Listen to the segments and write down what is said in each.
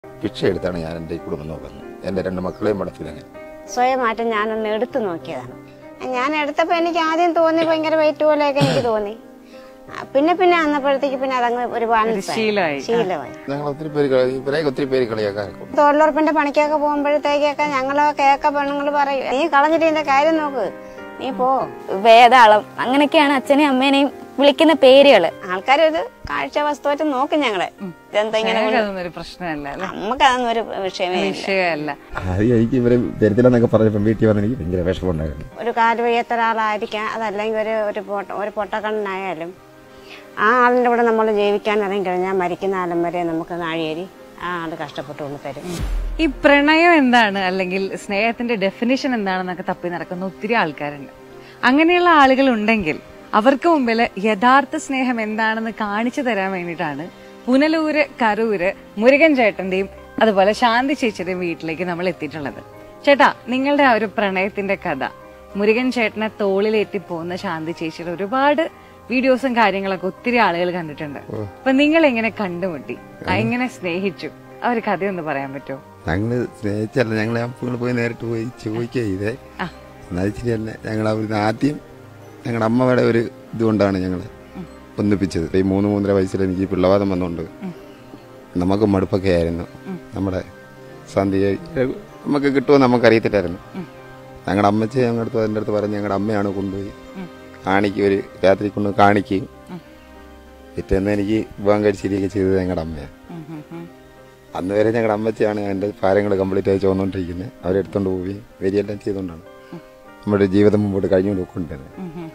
ഭിക്ഷ എടുത്താണ് ഞാൻ എൻ്റെ കുടുംബം നോക്കുന്നത്. എൻ്റെ രണ്ട് മക്കളെയും പടത്തിലങ്ങനെ സ്വയമായിട്ട് ഞാനൊന്ന് എടുത്തു നോക്കിയതാണ്. ഞാൻ എടുത്തപ്പോൾ എനിക്ക് ആദ്യം തോന്നി ഭയങ്കര വെയിറ്റ് പോലെയൊക്കെ എനിക്ക് തോന്നി. പിന്നെ പിന്നെ വന്നപ്പോഴത്തേക്ക് പിന്നെ അതങ്ങ് ഒരു ശീലമായി. ഞങ്ങൾ ഒത്തിരി പേര് കളിയാക്കാറുണ്ട്. തൊഴിലുറപ്പിന്റെ പണിക്കൊക്കെ പോകുമ്പോഴത്തേക്കൊക്കെ ഞങ്ങള് കേക്ക പെണ്ണുങ്ങൾ പറയും, നീ കളഞ്ഞിട്ട് ഇതിന്റെ കാര്യം നോക്ക്, നീ പോ. വേതാളം അങ്ങനെയൊക്കെയാണ് അച്ഛനെയും അമ്മേനെയും വിളിക്കുന്ന പേരുകള്. ആൾക്കാരത് കാഴ്ച വസ്തുവായിട്ട് നോക്കും ഞങ്ങളെ. ഇതെന്താ ഇങ്ങനെ പ്രശ്നമല്ല, നമുക്കതൊന്നും ഒരു വിഷയമല്ല. ആദ്യം എനിക്ക് ഇവരെ തരത്തിലെന്നൊക്കെ പറഞ്ഞപ്പോൾ വീട്ടിൽ വന്ന് എനിക്ക് ഭയങ്കര വിഷമമുണ്ടായിരുന്നു. ഒരു കാല് വയ്യാത്ത ഒരാളായിരിക്കാം, അതല്ലെങ്കിൽ ഒരു പൊട്ടക്കണ്ണനായാലും ആ ആളിന്റെ കൂടെ നമ്മൾ ജീവിക്കാൻ ഇറങ്ങിക്കഴിഞ്ഞാൽ മരിക്കുന്ന കാലം വരെ നമുക്ക് നാഴിയേരി ആ ആള് കഷ്ടപ്പെട്ടുകൊണ്ട് തരും. ഈ പ്രണയം എന്താണ്, അല്ലെങ്കിൽ സ്നേഹത്തിന്റെ ഡെഫിനിഷൻ എന്താണെന്നൊക്കെ തപ്പി നടക്കുന്ന ഒത്തിരി ആൾക്കാരുണ്ട്. അങ്ങനെയുള്ള ആളുകൾ ഉണ്ടെങ്കിൽ അവർക്ക് മുമ്പിൽ യഥാർത്ഥ സ്നേഹം എന്താണെന്ന് കാണിച്ചു തരാൻ വേണ്ടിയിട്ടാണ് പുനലൂര് കരൂര് മുരുകൻ ചേട്ടന്റെയും അതുപോലെ ശാന്തി ചേച്ചിയുടെയും വീട്ടിലേക്ക് നമ്മൾ എത്തിയിട്ടുള്ളത്. ചേട്ടാ, നിങ്ങളുടെ ആ ഒരു പ്രണയത്തിന്റെ കഥ, മുരുകൻ ചേട്ടനെ തോളിലേറ്റി പോകുന്ന ശാന്തി ചേച്ചിയുടെ ഒരുപാട് വീഡിയോസും കാര്യങ്ങളൊക്കെ ഒത്തിരി ആളുകൾ കണ്ടിട്ടുണ്ട്. അപ്പൊ നിങ്ങൾ എങ്ങനെ കണ്ടുമുട്ടി, എങ്ങനെ സ്നേഹിച്ചു, ആ ഒരു കഥയൊന്ന് പറയാൻ പറ്റുമോ? ഞങ്ങള് സ്നേഹിച്ചല്ല, ഞങ്ങൾ പോയി നേരിട്ട് പോയി ചോദിക്കുക ചെയ്തേ. എന്നാ ഞങ്ങൾ അവിടുന്ന് ആദ്യം ഞങ്ങളുടെ അമ്മയുടെ ഒരു ഇതുകൊണ്ടാണ് ഞങ്ങൾ ഒന്നിപ്പിച്ചത്. ഈ 3-3.5 വയസ്സിൽ എനിക്ക് പിള്ളവാദം വന്നുകൊണ്ട് നമുക്ക് മടുപ്പൊക്കെ ആയിരുന്നു. നമ്മുടെ സന്ധ്യ നമുക്ക് കിട്ടുമെന്ന് നമുക്കറിയത്തില്ലായിരുന്നു. ഞങ്ങളുടെ അമ്മച്ചി ഞങ്ങളുടെ അടുത്ത് അതിൻ്റെ അടുത്ത് പറഞ്ഞ് ഞങ്ങളുടെ അമ്മയാണ് കൊണ്ടുപോയി കാണിക്കുക, ഒരു രാത്രി കൊണ്ട് കാണിക്കുകയും പിറ്റേന്ന് എനിക്ക് വിവാഹം കഴിച്ചിരിക്കുകയൊക്കെ ചെയ്തത് ഞങ്ങളുടെ അമ്മയാണ്. അന്ന് വരെ ഞങ്ങളുടെ അമ്മച്ചിയാണ് എൻ്റെ ഭാരങ്ങൾ കംപ്ലീറ്റ് ആയി ചോന്നുകൊണ്ടിരിക്കുന്നത്. അവരെടുത്തോണ്ട് പോവുകയും വരിയെല്ലാം ചെയ്തുകൊണ്ടാണ് നമ്മുടെ ജീവിതം മുമ്പോട്ട് കഴിഞ്ഞു നോക്കൊണ്ടിരുന്നത്.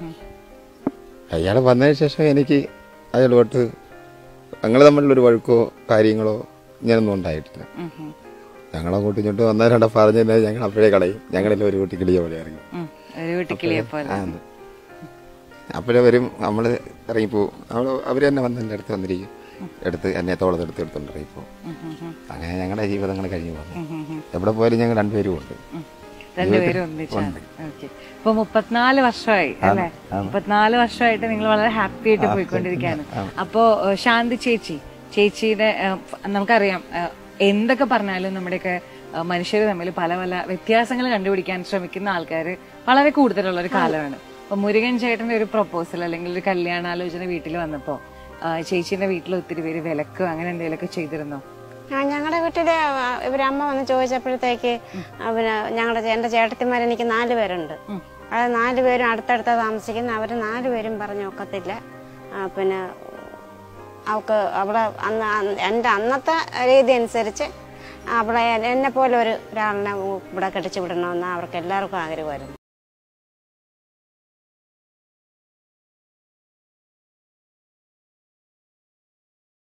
അയാൾ വന്നതിന് ശേഷം എനിക്ക് അയാളോട്ട് ഞങ്ങൾ തമ്മിലുള്ളൊരു വഴക്കോ കാര്യങ്ങളോ ഇങ്ങനൊന്നും ഉണ്ടായിട്ടില്ല. ഞങ്ങളങ്ങോട്ടും ഇങ്ങോട്ട് വന്നവരണ്ട പറഞ്ഞു കഴിഞ്ഞാൽ ഞങ്ങൾ അപ്പോഴേ കളയും. ഞങ്ങളെല്ലാം ഒരു കുട്ടിക്കിളിയെ പോലെ ഇറങ്ങി. അപ്പോഴേ വരും, നമ്മൾ ഇറങ്ങിപ്പോവും. അവർ തന്നെ വന്ന് എൻ്റെ അടുത്ത് വന്നിരിക്കും, എടുത്ത് എന്നെ തോളത്തെടുത്ത് എടുത്തോണ്ട് ഇറങ്ങിപ്പോവും. അങ്ങനെ ഞങ്ങളുടെ ജീവിതങ്ങൾ കഴിഞ്ഞു പോകുന്നു. എവിടെ പോയാലും ഞങ്ങൾ രണ്ടുപേരും ഉണ്ട്. രണ്ടുപേരും ഒന്നിച്ചാണ്. ഇപ്പൊ 34 വർഷമായി അല്ലെ? 34 വർഷമായിട്ട് നിങ്ങൾ വളരെ ഹാപ്പി ആയിട്ട് പോയിക്കൊണ്ടിരിക്കുകയാണ്. അപ്പോ ശാന്തി ചേച്ചിയുടെ നമുക്കറിയാം, എന്തൊക്കെ പറഞ്ഞാലും നമ്മുടെയൊക്കെ മനുഷ്യർ തമ്മിൽ പല പല വ്യത്യാസങ്ങൾ കണ്ടുപിടിക്കാൻ ശ്രമിക്കുന്ന ആൾക്കാർ വളരെ കൂടുതലുള്ള ഒരു കാലമാണ്. അപ്പൊ മുരുകൻ ചേട്ടന്റെ ഒരു പ്രൊപ്പോസൽ അല്ലെങ്കിൽ ഒരു കല്യാണാലോചന വീട്ടിൽ വന്നപ്പോ ചേച്ചിന്റെ വീട്ടിൽ ഒത്തിരി പേര് വിലക്കോ അങ്ങനെ എന്തെങ്കിലുമൊക്കെ ചെയ്തിരുന്നോ? ഞങ്ങളുടെ വീട്ടില് ഇവരമ്മ വന്ന് ചോദിച്ചപ്പോഴത്തേക്ക് എന്റെ ചേട്ടത്തിമാർ എനിക്ക് 4 പേരുണ്ട്. അത് 4 പേരും അടുത്തടുത്ത താമസിക്കുന്ന. അവര് 4 പേരും പറഞ്ഞു ഒക്കത്തില്ല. പിന്നെ എന്റെ അന്നത്തെ രീതി അനുസരിച്ച് എന്നെ പോലെ ഒരാളിനെ ഇവിടെ കെട്ടിച്ചു വിടണമെന്ന് അവർക്ക് എല്ലാവർക്കും ആഗ്രഹമായിരുന്നു.